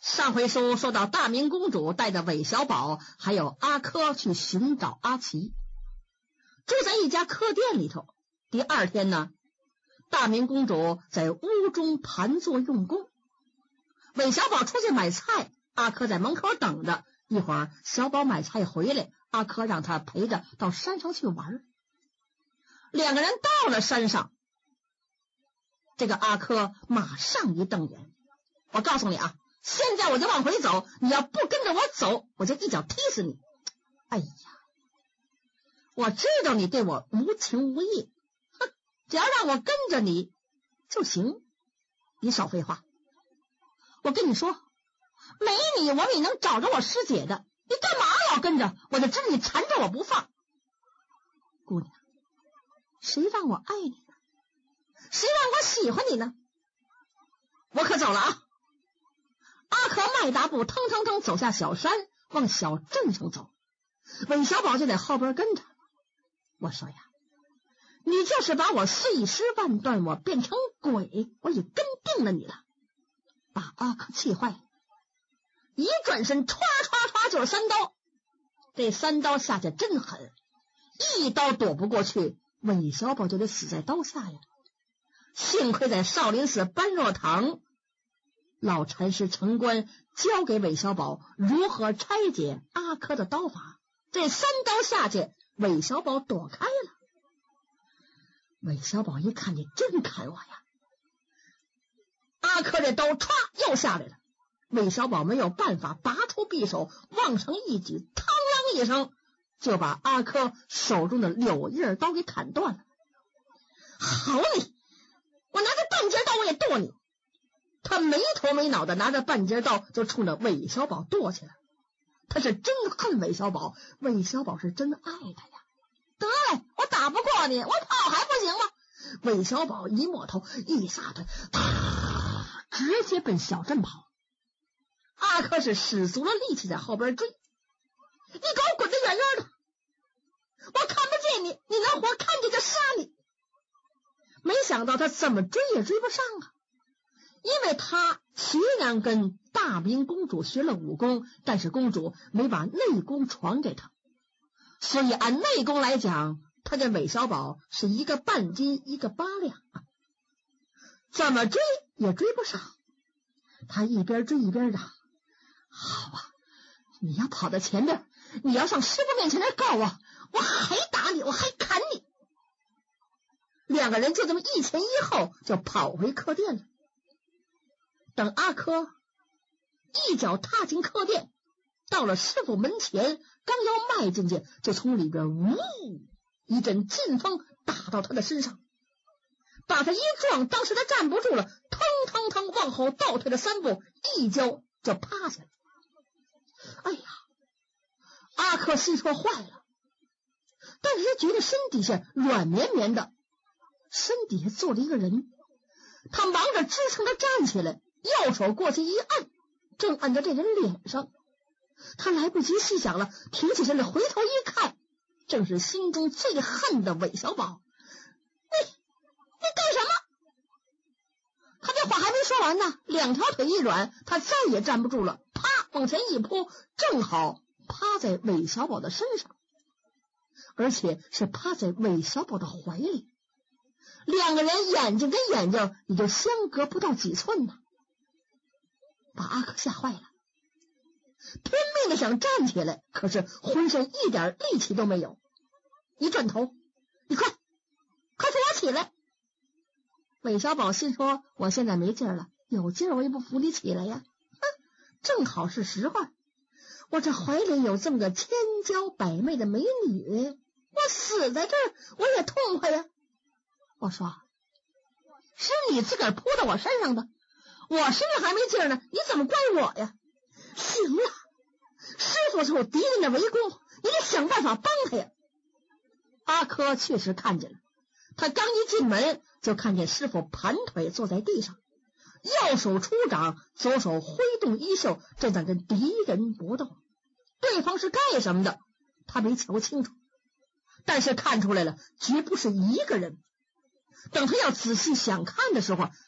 上回书说到大明公主带着韦小宝还有阿珂去寻找阿奇，住在一家客店里头。第二天呢，大明公主在屋中盘坐用功，韦小宝出去买菜，阿珂在门口等着。一会儿小宝买菜回来，阿珂让他陪着到山上去玩。两个人到了山上，这个阿珂马上一瞪眼，我告诉你啊，现在我就往回走，你要不跟着我走，我就一脚踢死你。哎呀，我知道你对我无情无义，哼，只要让我跟着你就行。你少废话，我跟你说，没你我也能找着我师姐的，你干嘛要跟着？我就知道你缠着我不放。姑娘，谁让我爱你呢？谁让我喜欢你呢？我可走了啊！阿珂迈大步腾腾腾走下小山，往小镇上走。韦小宝就在后边跟着。我说呀，你就是把我碎尸万段，我变成鬼，我也跟定了你了。把阿珂气坏了，一转身唰唰唰就是三刀。这三刀下去真狠，一刀躲不过去，韦小宝就得死在刀下呀。幸亏在少林寺般若堂，老禅师陈官教给韦小宝如何拆解阿珂的刀法，这三刀下去，韦小宝躲开了。韦小宝一看，你真砍我呀！阿珂这刀歘又下来了，韦小宝没有办法，拔出匕首往上一举，嘡啷一声就把阿珂手中的柳叶刀给砍断了。好你，我拿着半截刀我也剁你！他没头没脑的拿着半截刀就冲着韦小宝剁起来。他是真恨韦小宝，韦小宝是真爱他呀。得嘞，我打不过你，我跑还不行吗？韦小宝一摸头一撒腿，直接奔小镇跑。阿珂是使足了力气在后边追，你给我滚得远远的，我看不见你，你能活看见就杀你。没想到他怎么追也追不上啊，因为他虽然跟大明公主学了武功，但是公主没把内功传给他，所以按内功来讲，他跟韦小宝是一个半斤一个八两啊，怎么追也追不上。他一边追一边嚷，好啊，你要跑到前边，你要上师傅面前来告我，我还打你，我还砍你。两个人就这么一前一后就跑回客店了。等阿珂一脚踏进客店，到了师傅门前，刚要迈进去，就从里边呜一阵劲风打到他的身上，把他一撞，当时他站不住了，腾腾腾往后倒退了3步，一跤就趴下了。哎呀，阿珂心说坏了，但是他觉得身底下软绵绵的，身底下坐着一个人，他忙着支撑着站起来，右手过去一按，正按在这人脸上。他来不及细想了，提起身来回头一看，正是心中最恨的韦小宝。你干什么？他这话还没说完呢，两条腿一软，他再也站不住了，啪往前一扑，正好趴在韦小宝的身上，而且是趴在韦小宝的怀里。两个人眼睛跟眼睛也就相隔不到几寸呢，把阿珂吓坏了，拼命的想站起来，可是浑身一点力气都没有。一转头，你快扶我起来！韦小宝心说，我现在没劲儿了，有劲儿我也不扶你起来呀。正好是实话，我这怀里有这么个千娇百媚的美女，我死在这儿我也痛快呀。我说，是你自个儿扑到我身上的，我身上还没劲儿呢，你怎么怪我呀？行了，师傅是我敌人的围攻，你得想办法帮他呀。阿珂确实看见了，他刚一进门就看见师傅盘腿坐在地上，右手出掌，左手挥动衣袖，正在跟敌人搏斗。对方是干什么的他没瞧清楚，但是看出来了，绝不是一个人。等他要仔细想看的时候，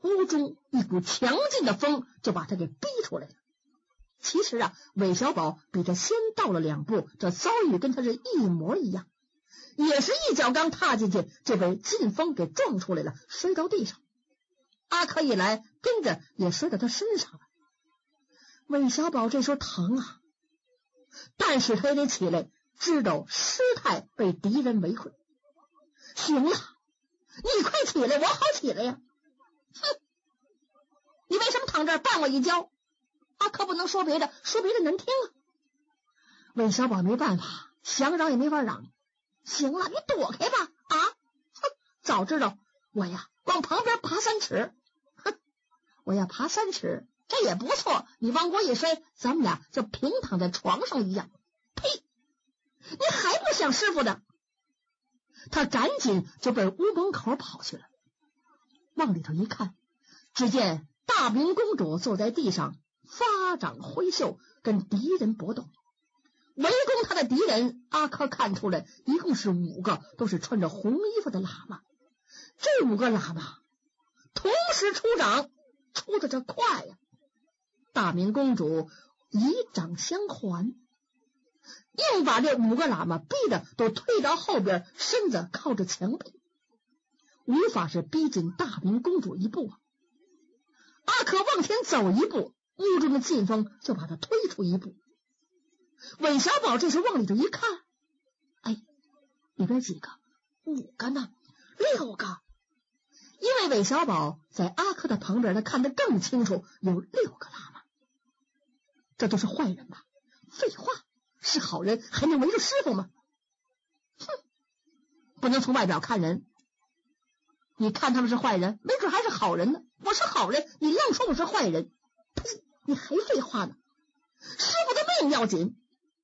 屋中一股强劲的风就把他给逼出来了。其实啊，韦小宝比他先到了2步，这遭遇跟他是一模一样，也是一脚刚踏进去就被劲风给撞出来了，摔到地上。阿珂一来跟着也摔到他身上了。韦小宝这时候疼啊，但是他也得起来，知道师太被敌人围困。行了，你快起来，我好起来呀！哼，你为什么躺这儿绊我一跤？阿珂不能说别的，说别的难听啊。韦小宝没办法，想嚷也没法嚷。行了，你躲开吧！啊，哼，早知道我呀往旁边爬3尺，哼，我要爬3尺，这也不错。你往过一摔，咱们俩就平躺在床上一样。呸！你还不想师傅的？他赶紧就奔屋门口跑去了。往里头一看，只见大明公主坐在地上，发掌挥袖，跟敌人搏斗。围攻他的敌人，阿珂看出来一共是5个，都是穿着红衣服的喇嘛。这5个喇嘛同时出掌，出的这快呀！大明公主以掌相还，硬把这5个喇嘛逼得都退到后边，身子靠着墙壁，无法是逼近大明公主一步啊。阿珂往前走一步，屋中的劲风就把他推出一步。韦小宝这时往里头一看，哎，里边几个？5个呢？6个。因为韦小宝在阿珂的旁边，他看得更清楚，有6个喇嘛。这都是坏人吧？废话，是好人还能围住师傅吗？哼，不能从外表看人。你看他们是坏人，没准还是好人呢。我是好人，你愣说我是坏人？呸！你还废话呢？师傅的命要紧。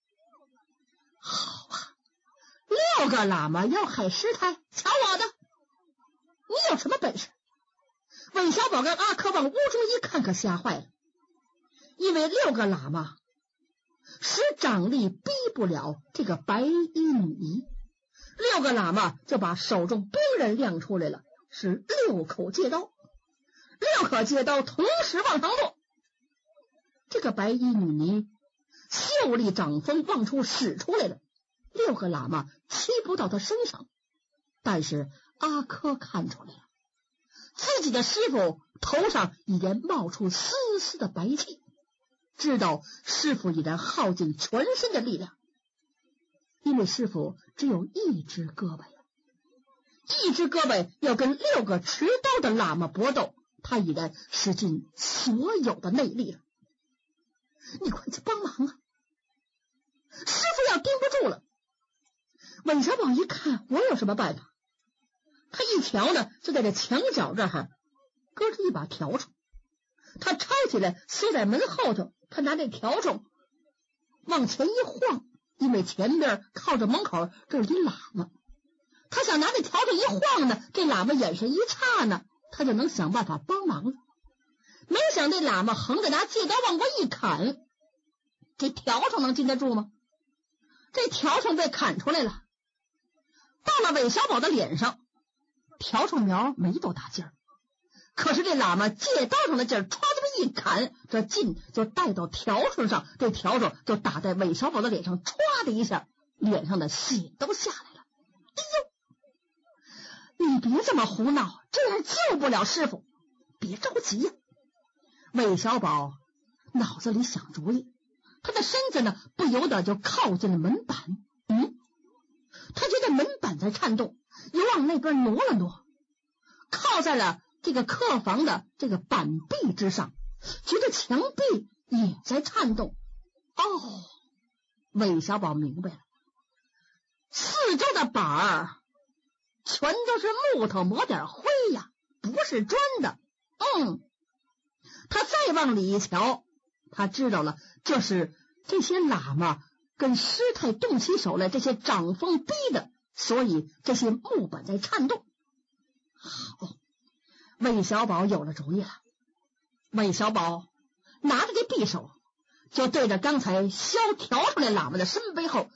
好啊，6个喇嘛要害师太，瞧我的！你有什么本事？韦小宝跟阿珂往屋中一看，可吓坏了。因为6个喇嘛使掌力逼不了这个白衣女尼，6个喇嘛就把手中兵刃亮出来了，是6口借刀，6口借刀同时往上落。这个白衣女尼秀丽掌风往出使出来了，6个喇嘛踢不到他身上，但是阿珂看出来了，自己的师傅头上已然冒出丝丝的白气，知道师傅已然耗尽全身的力量。因为师傅只有1只胳膊呀，1只胳膊要跟6个持刀的喇嘛搏斗，他已然使尽所有的内力了。你快去帮忙啊！师傅要盯不住了。韦小宝一看，我有什么办法？他一瞧呢，就在这墙角这儿搁着一把笤帚，他抄起来缩在门后头，他拿这笤帚往前一晃，因为前边靠着门口这是一喇嘛，他想拿这笤帚一晃呢，这喇嘛眼神一刹呢，他就能想办法帮忙了。没想这喇嘛横着拿借刀往过一砍，这笤帚能禁得住吗？这笤帚被砍出来了，到了韦小宝的脸上，笤帚苗没多大劲儿，可是这喇嘛借刀上的劲儿，歘这么一砍，这劲就带到笤帚上，这笤帚就打在韦小宝的脸上，歘的一下，脸上的血都下来了。哎呦，你别这么胡闹，这样救不了师傅，别着急呀。韦小宝脑子里想主意，他的身子呢不由得就靠近了门板。他觉得门板在颤动，又往那边挪了挪，靠在了这个客房的这个板壁之上，觉得墙壁也在颤动。哦，韦小宝明白了，四周的板儿全都是木头抹点灰呀，不是砖的。他再往里一瞧，他知道了，这是这些喇嘛跟师太动起手来，这些掌风逼的，所以这些木板在颤动。好，韦小宝有了主意了。韦小宝拿着这匕首，就对着刚才削笤帚来喇嘛的身背后，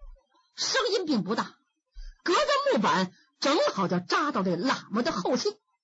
声音并不大，隔着木板正好就扎到这喇嘛的后心。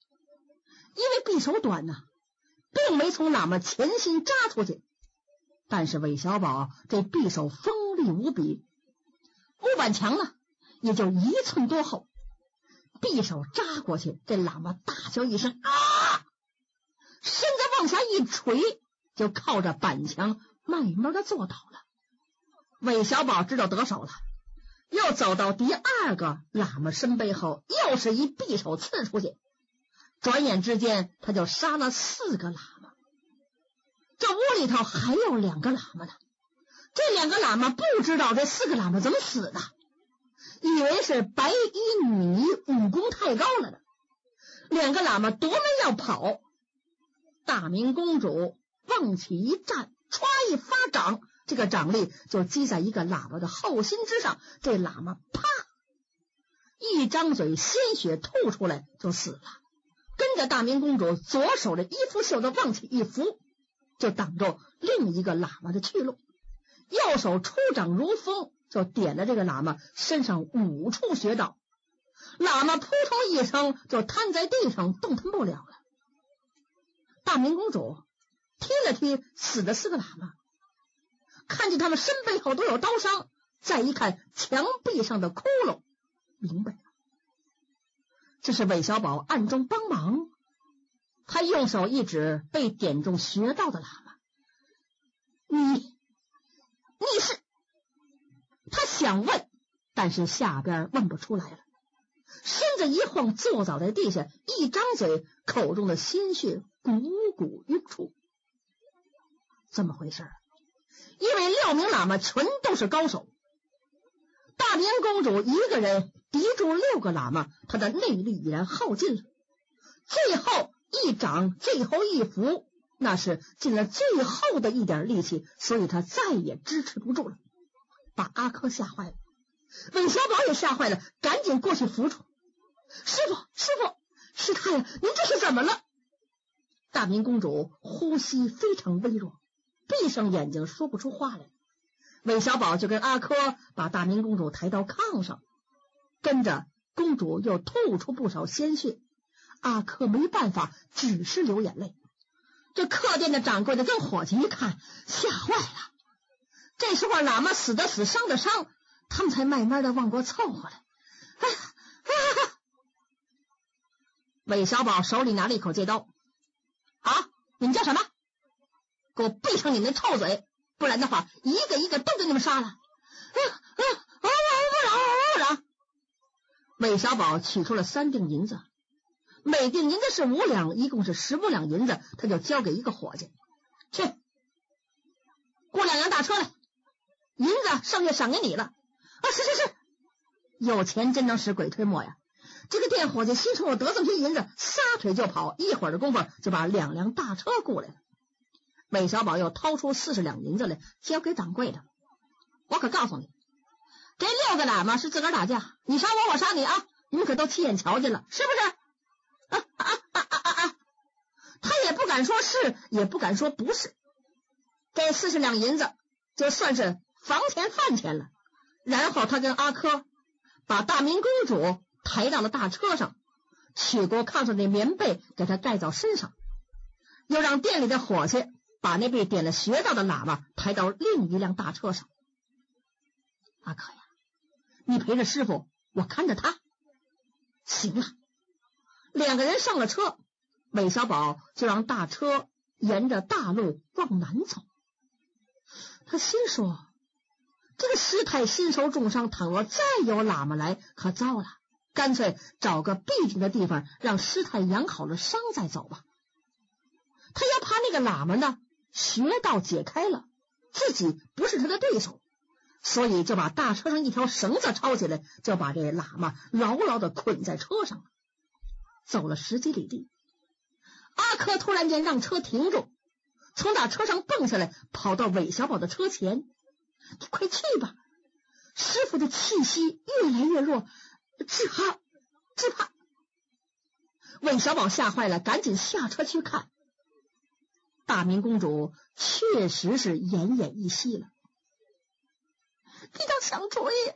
因为匕首短呐，并没从喇嘛前心扎出去。但是韦小宝这匕首锋利无比，木板墙呢也就1寸多厚，匕首扎过去，这喇嘛大叫一声啊，身子往下一垂，就靠着板墙慢慢的坐倒了。韦小宝知道得手了，又走到第2个喇嘛身背后，又是一匕首刺出去。转眼之间他就杀了4个喇嘛。这屋里头还有2个喇嘛呢，这2个喇嘛不知道这4个喇嘛怎么死的，以为是白衣女尼武功太高了的。2个喇嘛夺门要跑，大明公主往起一站，歘一发掌，这个掌力就击在一个喇嘛的后心之上，这喇嘛啪一张嘴，鲜血吐出来就死了。跟着大明公主左手的衣服袖子往起一扶，就挡住另一个喇嘛的去路，右手出掌如风，就点了这个喇嘛身上5处穴道。喇嘛扑通一声就瘫在地上，动弹不了了。大明公主踢了踢死的4个喇嘛，看见他们身背后都有刀伤，再一看墙壁上的窟窿，明白了，这是韦小宝暗中帮忙。他用手一指被点中穴道的喇嘛，你是……他想问，但是下边问不出来了，身子一晃，坐倒在地下，一张嘴，口中的鲜血汩汩涌出。怎么回事？因为6名喇嘛全都是高手，大明公主一个人敌住6个喇嘛，她的内力已然耗尽了，最后一掌，最后一伏，那是尽了最后的一点力气，所以她再也支持不住了，把阿珂吓坏了。韦小宝也吓坏了，赶紧过去扶住。师傅，师太呀，您这是怎么了？大明公主呼吸非常微弱，闭上眼睛说不出话来。韦小宝就跟阿珂把大明公主抬到炕上，跟着公主又吐出不少鲜血。阿珂没办法，只是流眼泪。这客店的掌柜的跟伙计一看，吓坏了。这时候喇嘛死的死，伤的伤，他们才慢慢的往过凑合来。韦小宝手里拿了一口戒刀，你们叫什么？给我闭上你们的臭嘴，不然的话一个一个都给你们杀了。不然韦小宝取出了3锭银子，每锭银子是5两，一共是15两银子，他就交给一个伙计，去雇2辆大车来，银子剩下赏给你了。是，有钱真能使鬼推磨呀。这个店伙计心说我得这么些银子，撒腿就跑，一会儿的功夫就把2辆大车雇来了。韦小宝又掏出40两银子来交给掌柜的，我可告诉你，这6个喇嘛是自个儿打架，你杀我，我杀你啊！你们可都亲眼瞧见了，是不是？他也不敢说是，也不敢说不是。这40两银子就算是房钱饭钱了。然后他跟阿珂把大明公主抬到了大车上，取过炕上的棉被给他盖到身上，又让店里的伙计把那被点了穴道的喇嘛抬到另一辆大车上。阿珂呀，你陪着师傅，我看着他。行了，2个人上了车，韦小宝就让大车沿着大路往南走。他心说，这个师太身受重伤，倘若再有喇嘛来，可糟了，干脆找个僻静的地方，让师太养好了伤再走吧。他要怕那个喇嘛呢，穴道解开了，自己不是他的对手，所以就把大车上一条绳子抄起来，就把这喇嘛牢牢的捆在车上了。走了10几里地，阿珂突然间让车停住，从大车上蹦下来，跑到韦小宝的车前。你快去吧，师傅的气息越来越弱，只怕。韦小宝吓坏了，赶紧下车去看。大明公主确实是奄奄一息了。你倒想主意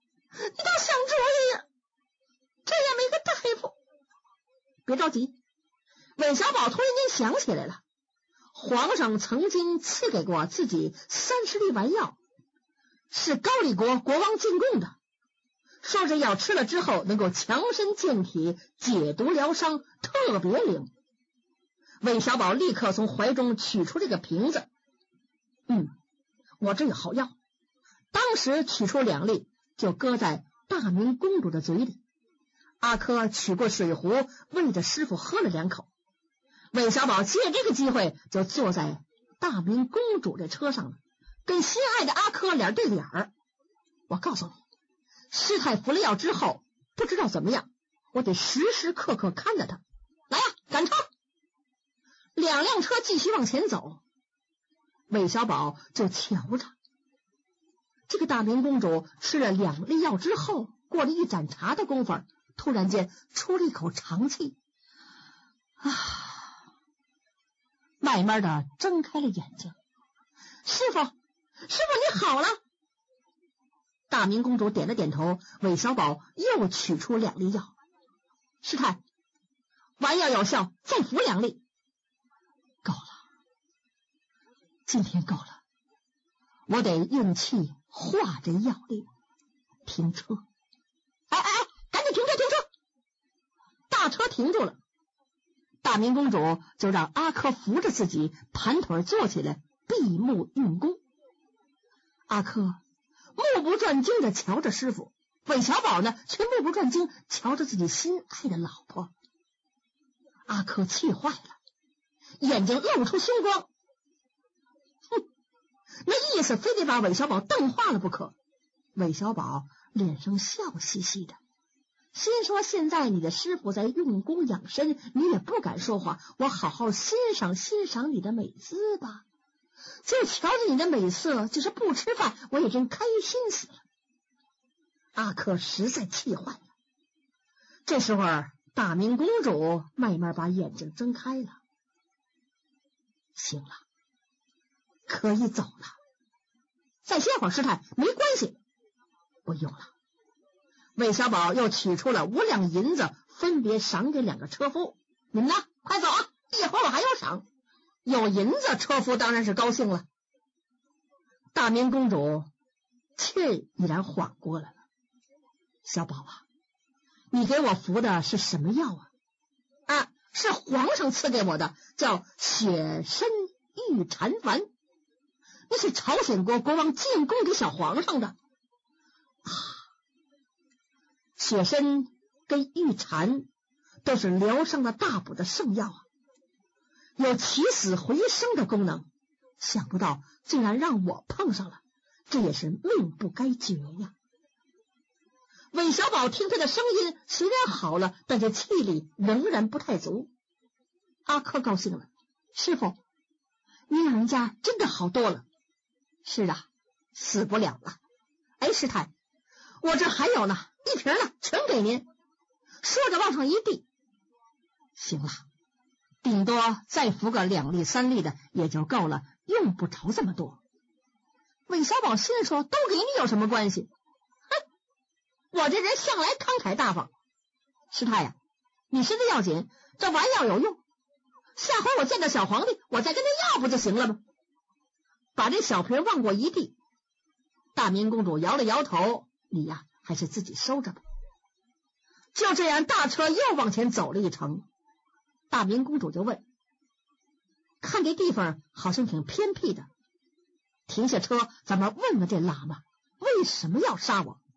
呀，这也没个大夫。别着急， 韦小宝突然间想起来了，皇上曾经赐给过自己30粒丸药，是高丽国国王进贡的，说这药吃了之后能够强身健体，解毒疗伤，特别灵。韦小宝立刻从怀中取出这个瓶子，我这有好药。当时取出2粒，就搁在大明公主的嘴里。阿珂取过水壶，喂着师傅喝了2口。韦小宝借这个机会就坐在大明公主这车上了，跟心爱的阿珂脸对脸儿。我告诉你，师太服了药之后不知道怎么样，我得时时刻刻看着他。来呀，赶车！2辆车继续往前走，韦小宝就瞧着这个大明公主吃了2粒药之后，过了一盏茶的功夫，突然间出了一口长气，慢慢的睁开了眼睛。师傅你好了。大明公主点了点头，韦小宝又取出2粒药。师太，丸药有效，再服2粒。够了，今天够了，我得用气化这药力。停车！赶紧停车！大车停住了，大明公主就让阿珂扶着自己盘腿坐起来，闭目运功。阿珂目不转睛的瞧着师傅，韦小宝呢却目不转睛瞧着自己心爱的老婆。阿珂气坏了，眼睛露出凶光，那意思非得把韦小宝瞪化了不可。韦小宝脸上笑嘻嘻的，心说现在你的师傅在用功养生，你也不敢说话，我好好欣赏你的美姿吧。就瞧着你的美色，就是不吃饭我也真开心死了。阿珂实在气坏了。这时候大明公主慢慢把眼睛睁开了。行了，可以走了。再歇会儿，师太，没关系。不用了。韦小宝又取出了5两银子，分别赏给2个车夫。你们呢，快走啊，一会儿我还有赏。有银子，车夫当然是高兴了。大明公主气已然缓过来了。小宝啊，你给我服的是什么药啊？是皇上赐给我的，叫雪参玉蝉丸，那是朝鲜国国王进贡给小皇上的。雪参跟玉蝉都是疗伤的大补的圣药有起死回生的功能，想不到竟然让我碰上了，这也是命不该绝呀。韦小宝听他的声音虽然好了，但是气力仍然不太足。阿珂高兴了，师傅，你老人家真的好多了。是啊，死不了了。师太，我这还有呢，1瓶呢，全给您。说着往上一递。行了，顶多再服个2粒3粒的也就够了，用不着这么多。韦小宝心说，都给你有什么关系？我这人向来慷慨大方。师太呀，你身子要紧，这丸药有用，下回我见到小皇帝，我再跟他要不就行了吗？把这小瓶往过一递，大明公主摇了摇头，你呀，还是自己收着吧。就这样，大车又往前走了一程。大明公主就问，看这地方好像挺偏僻的，停下车，咱们问问这喇嘛为什么要杀我。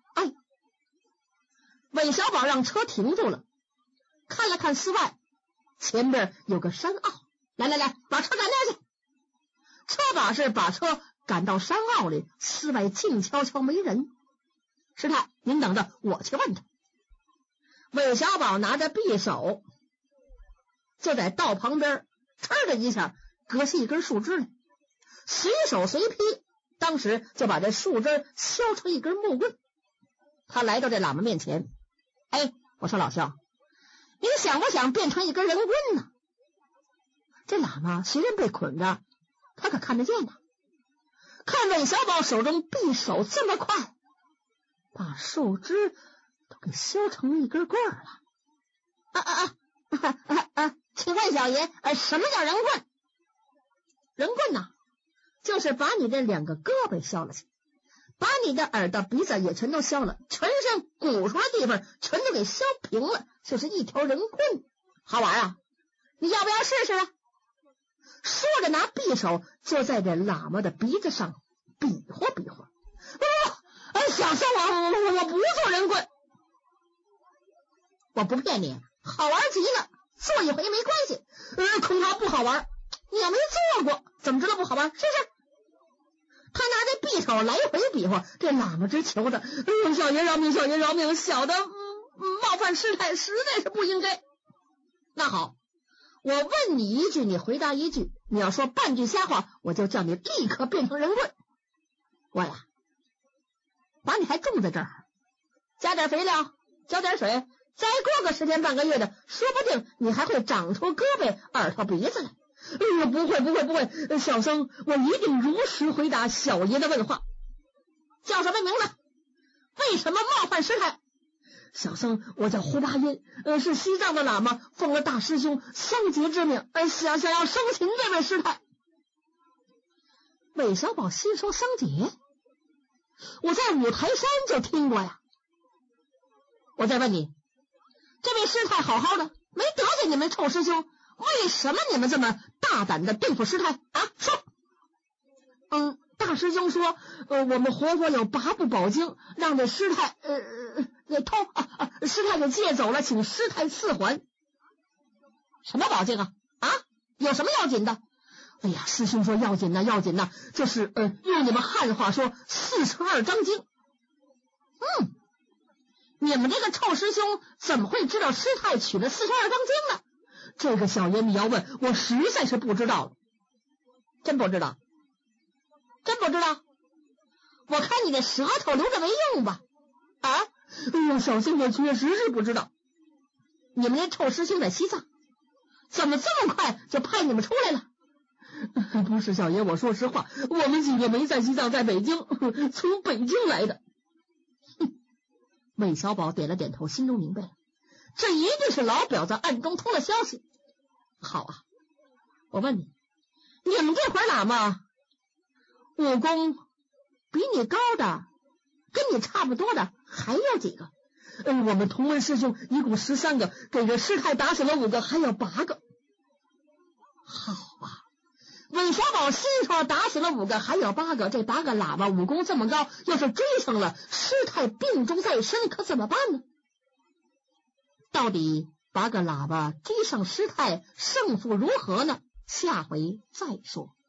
韦小宝让车停住了，看了看寺外，前边有个山坳，来，把车赶那去。车把式把车赶到山坳里，寺外静悄悄没人。师太，您等着，我去问他。韦小宝拿着匕首，就在道旁边哧的一下割下一根树枝来，随手随劈，当时就把这树枝削成一根木棍。他来到这喇嘛面前，我说老兄，你想不想变成一根人棍呢？这喇嘛虽然被捆着，他可看得见呢。看韦小宝手中匕首这么快，把树枝都给削成一根棍了。 请问小爷，什么叫人棍？人棍呐，就是把你的2个胳膊削了去，把你的耳朵鼻子也全都削了，全身鼓出来的地方全都给削平了，就是一条人棍。好玩啊，你要不要试试啊？说着拿匕首就在这喇嘛的鼻子上比划比划。小僧我不做人棍。我不骗你，好玩极了，做一回没关系。恐怕不好玩，你也没做过，怎么知道不好玩？试试。他拿着匕首来回比划，这喇嘛直求的，小爷饶命，小爷饶命，小的冒犯师太，实在是不应该。那好，我问你一句，你回答一句，你要说半句瞎话，我就叫你立刻变成人棍。我呀，把你还种在这儿，加点肥料，浇点水，再过个10天半个月的，说不定你还会长出胳膊、耳朵、鼻子来。不会，小僧我一定如实回答小爷的问话。叫什么名字？为什么冒犯师太？小僧我叫胡八音，是西藏的喇嘛，奉了大师兄香杰之命，想要生擒这位师太。韦小宝心说香杰，我在五台山就听过呀。我再问你，这位师太好好的，没得罪你们臭师兄，为什么你们这么大胆的对付师太啊？说。大师兄说，我们活佛有8部宝经，让这师太师太给借走了，请师太赐还。什么宝经啊？有什么要紧的？哎呀，师兄说要紧呐，就是用你们汉话说42章经。你们这个臭师兄怎么会知道师太取了42章经呢？这个小爷你要问，我实在是不知道了。真不知道？我看你的舌头留着没用吧？小僧我确实是不知道。你们这臭师兄在西藏，怎么这么快就派你们出来了？不是小爷，我说实话，我们几个没在西藏，在北京，从北京来的。韦小宝点了点头，心中明白了，这一定是老婊子暗中通了消息。好啊，我问你，你们这伙喇嘛武功比你高的，跟你差不多的还有几个？我们同门师兄一共13个，给这师太打死了5个，还有8个。好啊，韦小宝心说打死了5个，还有8个，这8个喇嘛武功这么高，要是追上了，师太病重在身，可怎么办呢？到底8个喇嘛追上师太，胜负如何呢？下回再说。